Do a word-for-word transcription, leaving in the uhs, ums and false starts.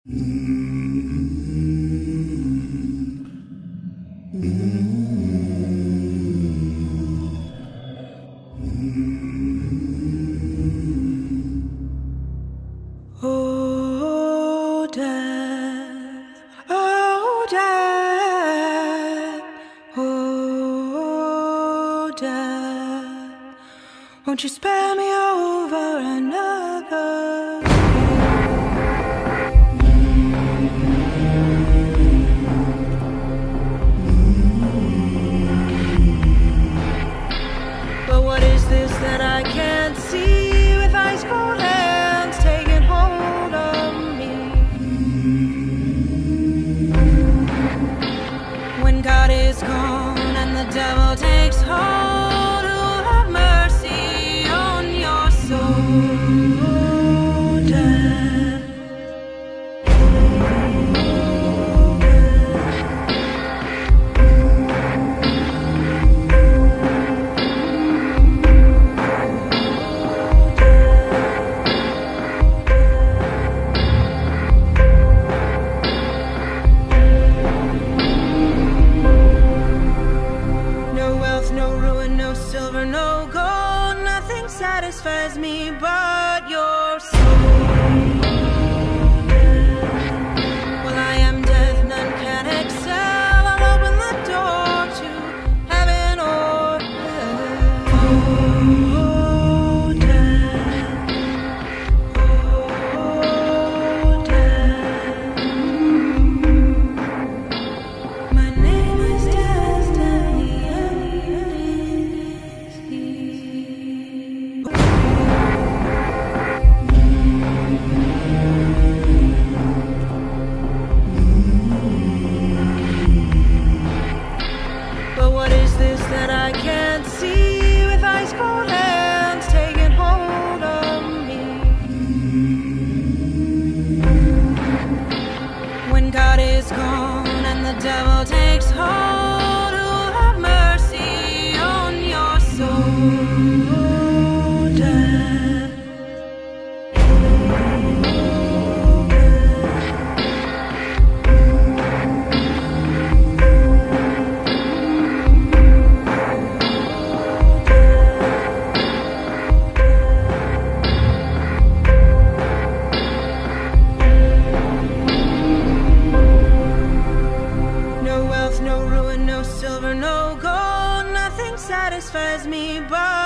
Oh, death, oh, death, oh, death, won't you spare me over another? But what is this that I can't see with ice cold hands taking hold of me? When God is gone and the devil takes hold, who'll have mercy on your soul, death? Silver, no gold, nothing satisfies me but your soul. Well, I am death, none can excel. I'll open the door to heaven or hell. Oh, death. Oh, death. My name is Destiny. But what is this that I can't see with ice cold hands taking hold of me? When God is gone and the devil takes hold, who'll have mercy on your soul, death? No ruin, no silver, no gold, nothing satisfies me but